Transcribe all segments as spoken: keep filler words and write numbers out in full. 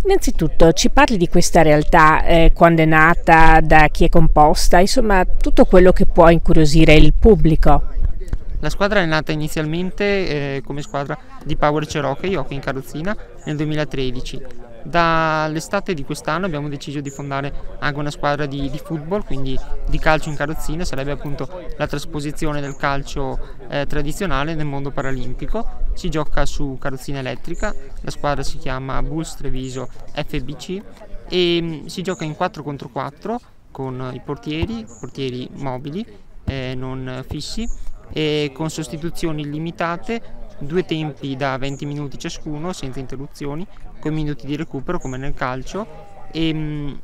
Innanzitutto ci parli di questa realtà, eh, quando è nata, da chi è composta, insomma tutto quello che può incuriosire il pubblico. La squadra è nata inizialmente eh, come squadra di Power Cherokee Hockey in Carrozzina nel duemilatredici. Dall'estate di quest'anno abbiamo deciso di fondare anche una squadra di, di football, quindi di calcio in carrozzina, sarebbe appunto la trasposizione del calcio eh, tradizionale nel mondo paralimpico. Si gioca su carrozzina elettrica, la squadra si chiama Bulls Treviso F B C e mh, si gioca in quattro contro quattro con i portieri, portieri mobili, eh, non fissi, e con sostituzioni illimitate, due tempi da venti minuti ciascuno senza interruzioni, con minuti di recupero come nel calcio e,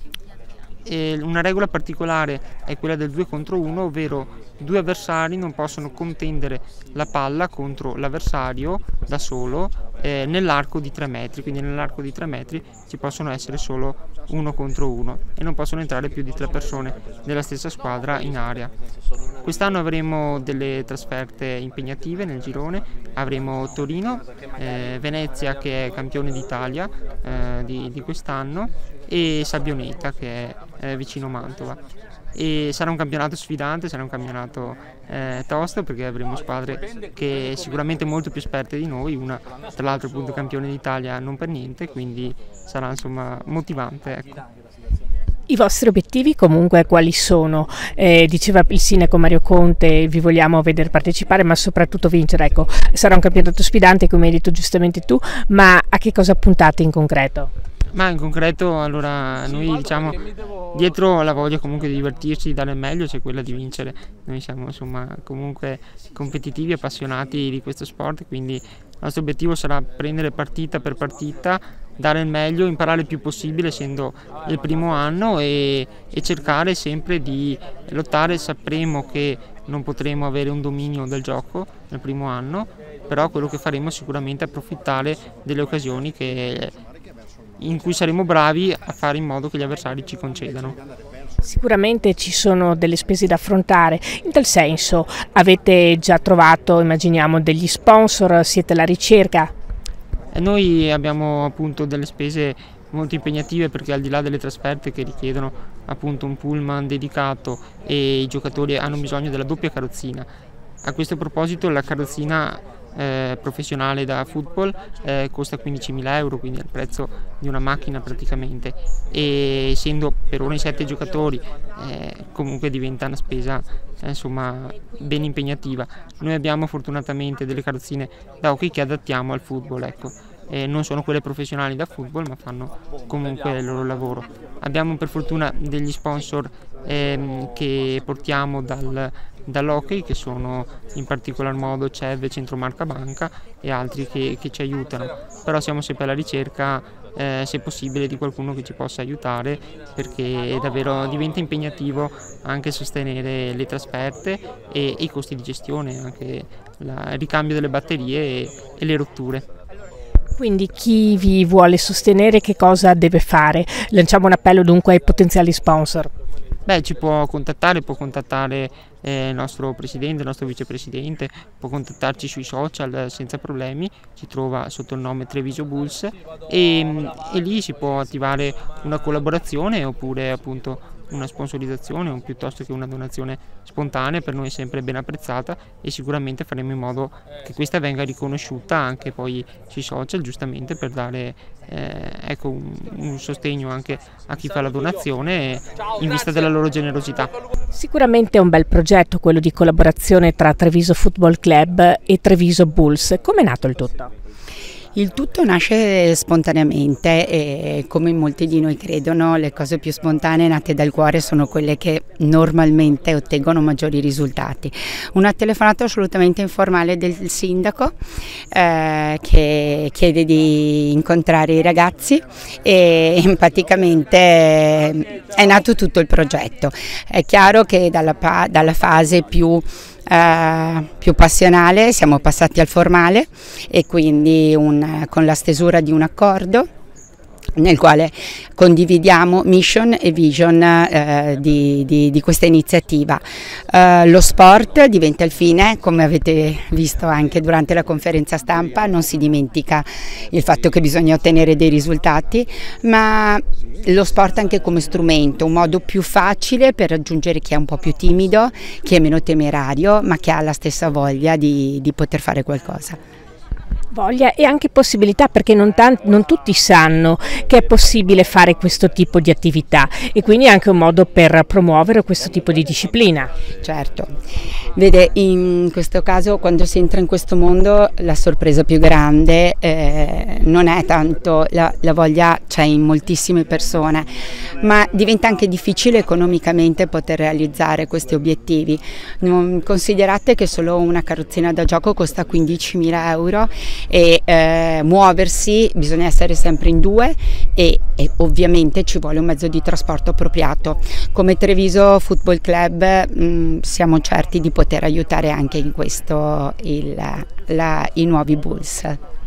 e una regola particolare è quella del due contro uno, ovvero due avversari non possono contendere la palla contro l'avversario da solo eh, nell'arco di tre metri, quindi nell'arco di tre metri ci possono essere solo uno contro uno e non possono entrare più di tre persone della stessa squadra in area. Quest'anno avremo delle trasferte impegnative nel girone, avremo Torino, eh, Venezia che è campione d'Italia eh, di, di quest'anno e Sabbioneta che è eh, vicino Mantova. E sarà un campionato sfidante, sarà un campionato eh, tosto perché avremo squadre che sicuramente molto più esperte di noi, una tra l'altro appunto campione d'Italia non per niente, quindi sarà insomma motivante, ecco. I vostri obiettivi comunque quali sono? Eh, diceva il sindaco Mario Conte, vi vogliamo vedere partecipare ma soprattutto vincere, ecco, sarà un campionato sfidante come hai detto giustamente tu, ma a che cosa puntate in concreto? Ma in concreto allora noi diciamo dietro la voglia comunque di divertirci, di dare il meglio c'è quella di vincere. Noi siamo insomma comunque competitivi, appassionati di questo sport, quindi il nostro obiettivo sarà prendere partita per partita, dare il meglio, imparare il più possibile essendo il primo anno e, e cercare sempre di lottare. Sapremo che non potremo avere un dominio del gioco nel primo anno, però quello che faremo sicuramente è approfittare delle occasioni che in cui saremo bravi a fare in modo che gli avversari ci concedano. Sicuramente ci sono delle spese da affrontare, in tal senso avete già trovato, immaginiamo, degli sponsor, siete alla ricerca? E noi abbiamo appunto delle spese molto impegnative perché al di là delle trasferte che richiedono appunto un pullman dedicato e i giocatori hanno bisogno della doppia carrozzina. A questo proposito la carrozzina Eh, professionale da football eh, costa quindicimila euro, quindi è il prezzo di una macchina praticamente, e essendo per ora in sette giocatori eh, comunque diventa una spesa eh, insomma ben impegnativa. Noi abbiamo fortunatamente delle carrozzine da hockey che adattiamo al football, ecco. Eh, non sono quelle professionali da football ma fanno comunque il loro lavoro. Abbiamo per fortuna degli sponsor ehm, che portiamo dal, dall'hockey, che sono in particolar modo C E V, Centro Marca Banca e altri che, che ci aiutano, però siamo sempre alla ricerca eh, se possibile di qualcuno che ci possa aiutare, perché davvero diventa impegnativo anche sostenere le trasferte e, e i costi di gestione, anche la, il ricambio delle batterie e, e le rotture. Quindi chi vi vuole sostenere che cosa deve fare? Lanciamo un appello dunque ai potenziali sponsor. Beh, ci può contattare, può contattare eh, il nostro presidente, il nostro vicepresidente, può contattarci sui social senza problemi, ci trova sotto il nome Treviso Bulls e, e lì si può attivare una collaborazione oppure appunto una sponsorizzazione o piuttosto che una donazione spontanea. Per noi è sempre ben apprezzata e sicuramente faremo in modo che questa venga riconosciuta anche poi sui social, giustamente per dare eh, ecco, un, un sostegno anche a chi fa la donazione in vista della loro generosità. Sicuramente è un bel progetto quello di collaborazione tra Treviso Football Club e Treviso Bulls. Come è nato il tutto? Il tutto nasce spontaneamente e, come molti di noi credono, le cose più spontanee nate dal cuore sono quelle che normalmente ottengono maggiori risultati. Una telefonata assolutamente informale del sindaco eh, che chiede di incontrare i ragazzi e empaticamente è nato tutto il progetto. È chiaro che dalla, dalla fase più Uh, più passionale siamo passati al formale e quindi un, con la stesura di un accordo nel quale condividiamo mission e vision eh, di, di, di questa iniziativa. Eh, lo sport diventa il fine, come avete visto anche durante la conferenza stampa, non si dimentica il fatto che bisogna ottenere dei risultati, ma lo sport anche come strumento, un modo più facile per raggiungere chi è un po' più timido, chi è meno temerario, ma che ha la stessa voglia di, di poter fare qualcosa. Voglia e anche possibilità, perché non, non tutti sanno che è possibile fare questo tipo di attività, e quindi è anche un modo per promuovere questo tipo di disciplina. Certo, vede, in questo caso quando si entra in questo mondo la sorpresa più grande eh, non è tanto la, la voglia, c'è in moltissime persone, ma diventa anche difficile economicamente poter realizzare questi obiettivi. Non, considerate che solo una carrozzina da gioco costa quindicimila euro e eh, muoversi bisogna essere sempre in due e, e ovviamente ci vuole un mezzo di trasporto appropriato. Come Treviso Football Club mh, siamo certi di poter aiutare anche in questo il, la, i nuovi Bulls.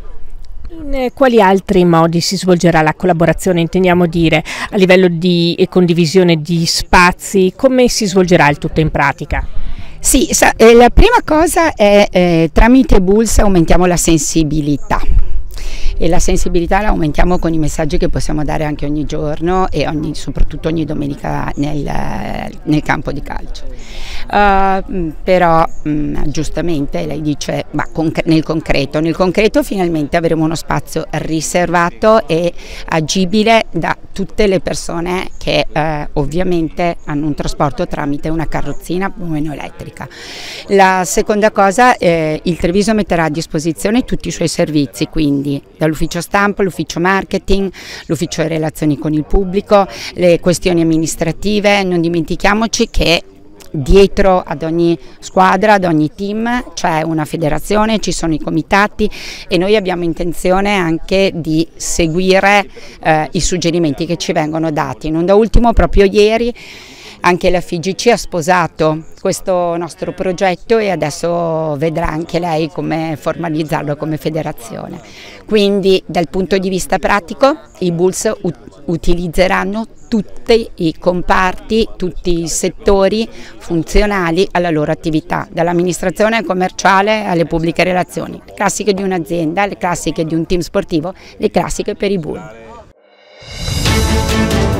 In quali altri modi si svolgerà la collaborazione, intendiamo dire a livello di condivisione di spazi, come si svolgerà il tutto in pratica? Sì, eh, la prima cosa è eh, tramite Bulls aumentiamo la sensibilità e la sensibilità la aumentiamo con i messaggi che possiamo dare anche ogni giorno e ogni, soprattutto ogni domenica nel, nel campo di calcio. Uh, però mh, giustamente lei dice ma conc- nel concreto, nel concreto finalmente avremo uno spazio riservato e agibile da tutte le persone che uh, ovviamente hanno un trasporto tramite una carrozzina più o meno elettrica. La seconda cosa, eh, il Treviso metterà a disposizione tutti i suoi servizi, quindi dall'ufficio stampa, l'ufficio marketing, l'ufficio relazioni con il pubblico, le questioni amministrative. Non dimentichiamoci che dietro ad ogni squadra, ad ogni team c'è una federazione, ci sono i comitati e noi abbiamo intenzione anche di seguire eh, i suggerimenti che ci vengono dati. Non da ultimo, proprio ieri anche la F I G C ha sposato questo nostro progetto e adesso vedrà anche lei come formalizzarlo come federazione. Quindi dal punto di vista pratico i Bulls ut- utilizzeranno tutti i comparti, tutti i settori funzionali alla loro attività, dall'amministrazione commerciale alle pubbliche relazioni, le classiche di un'azienda, le classiche di un team sportivo, le classiche per i Bulls.